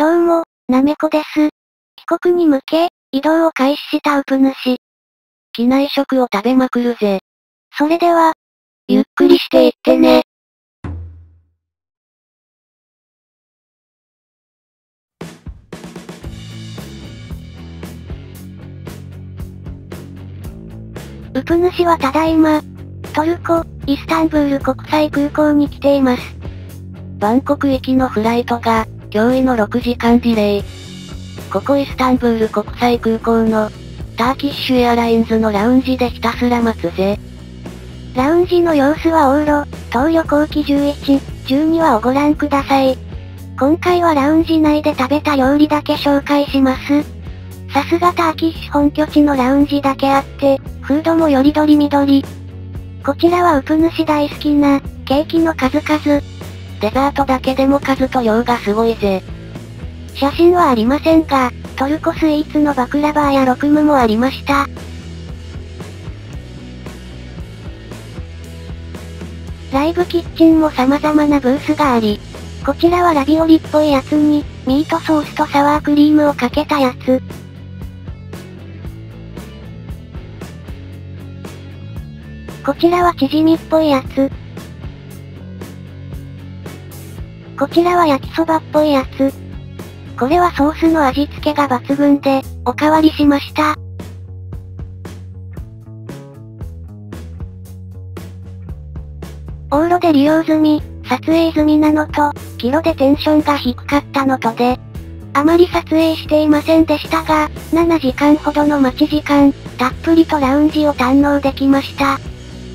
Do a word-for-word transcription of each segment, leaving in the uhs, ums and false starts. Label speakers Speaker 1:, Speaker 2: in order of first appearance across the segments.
Speaker 1: どうも、なめこです。帰国に向け、移動を開始したウプ主。
Speaker 2: 機内食を食べまくるぜ。
Speaker 1: それでは、
Speaker 2: ゆっくりしていってね。
Speaker 1: ウプ主はただいま、トルコ、イスタンブール国際空港に来ています。
Speaker 2: バンコク行きのフライトが、驚異のろくじかんディレイ。ここイスタンブール国際空港の、ターキッシュエアラインズのラウンジでひたすら待つぜ。
Speaker 1: ラウンジの様子は往路、東旅後期じゅういち、じゅうに話をご覧ください。今回はラウンジ内で食べた料理だけ紹介します。さすがターキッシュ本拠地のラウンジだけあって、フードもよりどりみどり。こちらはウプ主大好きな、ケーキの数々。
Speaker 2: デザートだけでも数と量がすごいぜ。
Speaker 1: 写真はありませんが、トルコスイーツのバクラバーやロクムもありました。ライブキッチンも様々なブースがあり、こちらはラビオリっぽいやつに、ミートソースとサワークリームをかけたやつ。こちらはチヂミっぽいやつ。こちらは焼きそばっぽいやつ。これはソースの味付けが抜群で、おかわりしました。往路で利用済み、撮影済みなのと、キロでテンションが低かったのとで、あまり撮影していませんでしたが、ななじかんほどの待ち時間、たっぷりとラウンジを堪能できました。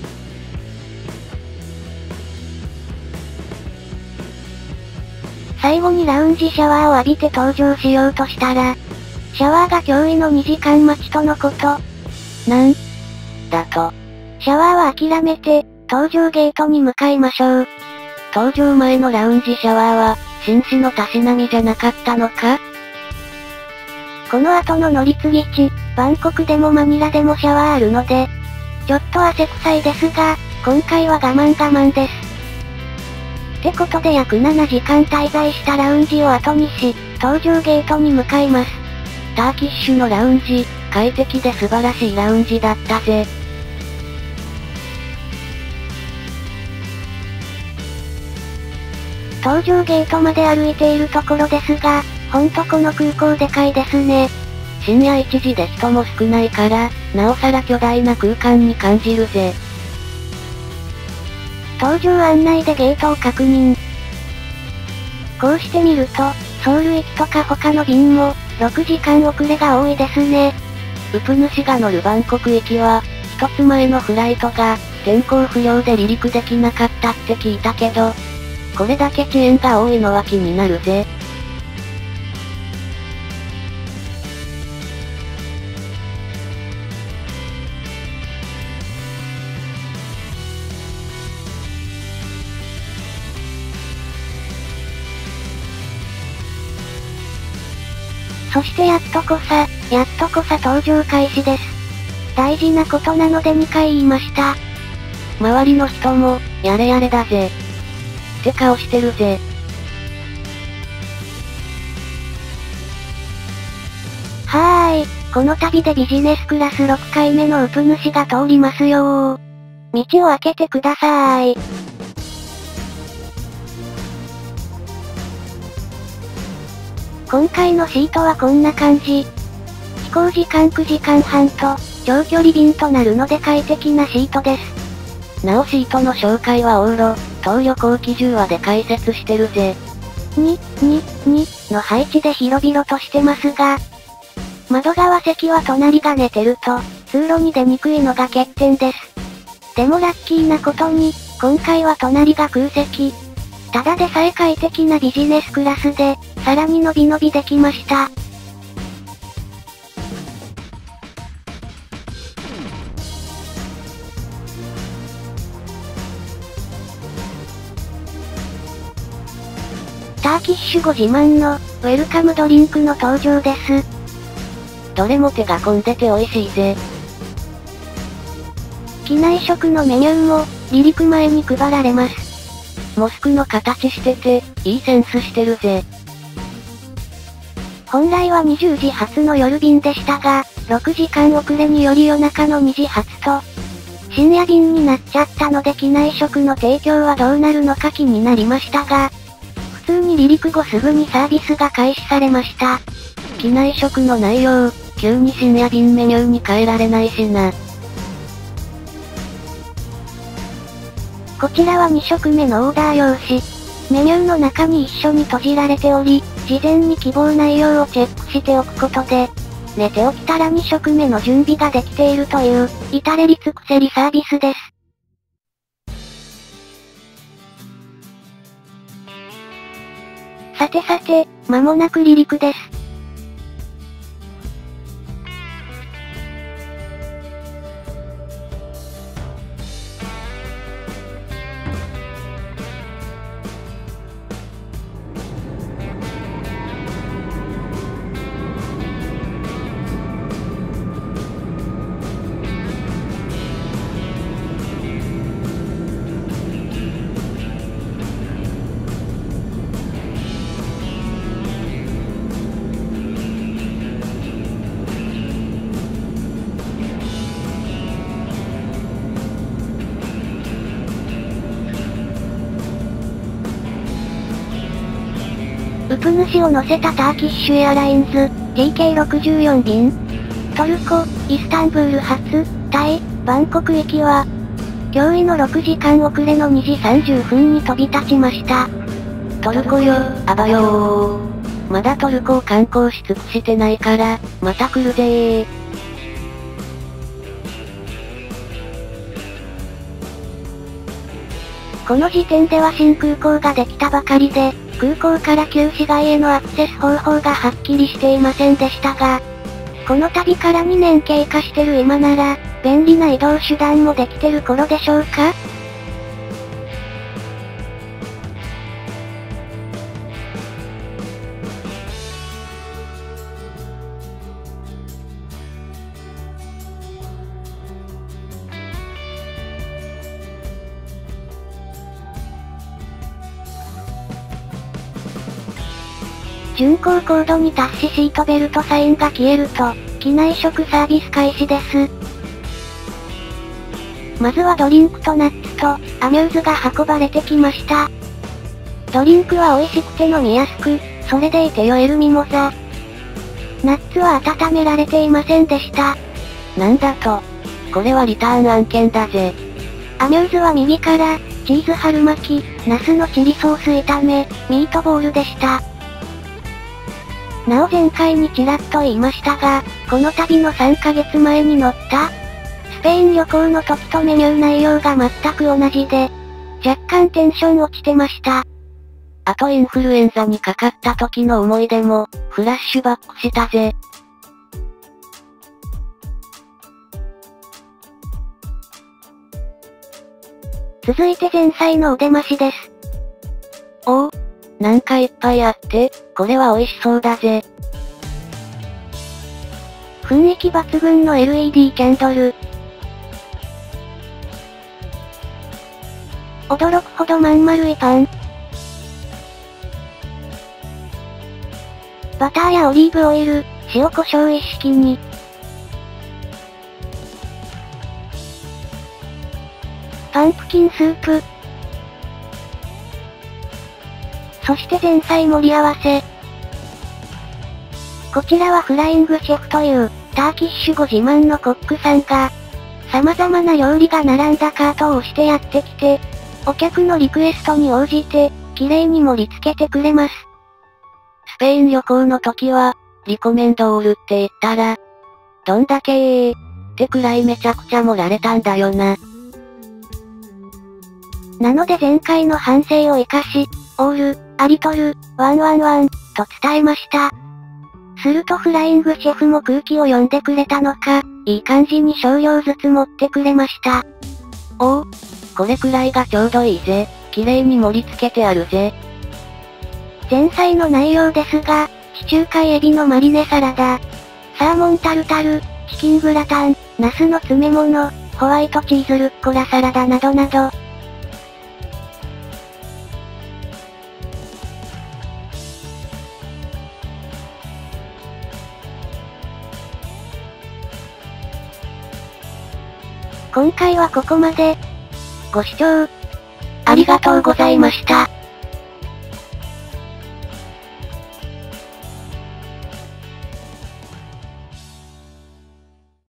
Speaker 1: 最後にラウンジシャワーを浴びて登場しようとしたら、シャワーが驚異のにじかん待ちとのこと。
Speaker 2: なんだと。
Speaker 1: シャワーは諦めて、搭乗ゲートに向かいましょう。
Speaker 2: 搭乗前のラウンジシャワーは、紳士のたしなみじゃなかったのか？
Speaker 1: この後の乗り継ぎ地、バンコクでもマニラでもシャワーあるので、ちょっと汗臭いですが、今回は我慢我慢です。ってことで約ななじかん滞在したラウンジを後にし、搭乗ゲートに向かいます。
Speaker 2: ターキッシュのラウンジ、快適で素晴らしいラウンジだったぜ。
Speaker 1: 搭乗ゲートまで歩いているところですが、ほんとこの空港でかいですね。
Speaker 2: 深夜いちじで人も少ないから、なおさら巨大な空間に感じるぜ。
Speaker 1: 搭乗案内でゲートを確認。こうしてみると、ソウル行きとか他の便も、ろくじかん遅れが多いですね。
Speaker 2: ウプ主が乗るバンコク行きは、一つ前のフライトが、天候不良で離陸できなかったって聞いたけど、これだけ遅延が多いのは気になるぜ。
Speaker 1: そしてやっとこさ、やっとこさ搭乗開始です。大事なことなのでにかい言いました。
Speaker 2: 周りの人も、やれやれだぜ。って顔してるぜ。
Speaker 1: はーい、この旅でビジネスクラスろっかいめのウプ主が通りますよー。道を開けてくださーい。今回のシートはこんな感じ。飛行時間くじかんはんと、長距離便となるので快適なシートです。
Speaker 2: なおシートの紹介は往路、東旅後期じゅう話で解説してるぜ。
Speaker 1: に、に、に、の配置で広々としてますが、窓側席は隣が寝てると、通路に出にくいのが欠点です。でもラッキーなことに、今回は隣が空席。ただでさえ快適なビジネスクラスで、さらに伸び伸びできました。ターキッシュご自慢の、ウェルカムドリンクの登場です。
Speaker 2: どれも手が込んでて美味しいぜ。
Speaker 1: 機内食のメニューも、離陸前に配られます。
Speaker 2: モスクの形してて、いいセンスしてるぜ。
Speaker 1: 本来はにじゅうじ発の夜便でしたが、ろくじかん遅れにより夜中のにじ発と、深夜便になっちゃったので機内食の提供はどうなるのか気になりましたが、普通に離陸後すぐにサービスが開始されました。
Speaker 2: 機内食の内容、急に深夜便メニューに変えられないしな。
Speaker 1: こちらはに食目のオーダー用紙。メニューの中に一緒に閉じられており、事前に希望内容をチェックしておくことで、寝て起きたらに食目の準備ができているという、至れり尽くせりサービスです。さてさて、間もなく離陸です。ウプ主を乗せたターキッシュエアラインズ、ティーケーろくじゅうよん 便。トルコ、イスタンブール発、タイ、バンコク行きは、驚異のろくじかん遅れのにじさんじゅっぷんに飛び立ちました。
Speaker 2: トルコよ、あばよー。まだトルコを観光し尽くしてないから、また来るぜー。
Speaker 1: この時点では新空港ができたばかりで、空港から旧市街へのアクセス方法がはっきりしていませんでしたが、この旅からにねん経過してる今なら、便利な移動手段もできてる頃でしょうか？巡航コードに達しシートベルトサインが消えると、機内食サービス開始です。まずはドリンクとナッツと、アミューズが運ばれてきました。ドリンクは美味しくて飲みやすく、それでいて酔えるミモザ。ナッツは温められていませんでした。
Speaker 2: なんだと。これはリターン案件だぜ。
Speaker 1: アミューズは右から、チーズ春巻き、ナスのチリソース炒め、ミートボールでした。なお前回にちらっと言いましたが、この旅のさんかげつまえに乗った、スペイン旅行の時とメニュー内容が全く同じで、若干テンション落ちてました。
Speaker 2: あとインフルエンザにかかった時の思い出も、フラッシュバックしたぜ。
Speaker 1: 続いて前菜のお出ましです。
Speaker 2: おお、なんかいっぱいあって、これは美味しそうだぜ。
Speaker 1: 雰囲気抜群の エルイーディー キャンドル。驚くほどまん丸いパン。バターやオリーブオイル、塩コショウ一式に。パンプキンスープ。そして前菜盛り合わせ。こちらはフライングシェフという、ターキッシュご自慢のコックさんが、様々な料理が並んだカートを押してやってきて、お客のリクエストに応じて、綺麗に盛り付けてくれます。
Speaker 2: スペイン旅行の時は、リコメンドールって言ったら、どんだけええってくらいめちゃくちゃ盛られたんだよな。
Speaker 1: なので前回の反省を生かし、オール、ありとる、ワンワンワン、と伝えました。するとフライングシェフも空気を読んでくれたのか、いい感じに少量ずつ持ってくれました。
Speaker 2: おお、これくらいがちょうどいいぜ。綺麗に盛り付けてあるぜ。
Speaker 1: 前菜の内容ですが、地中海エビのマリネサラダ、サーモンタルタル、チキングラタン、ナスの詰め物、ホワイトチーズルッコラサラダなどなど、 今回はここまで。ご視聴、
Speaker 2: ありがとうございました。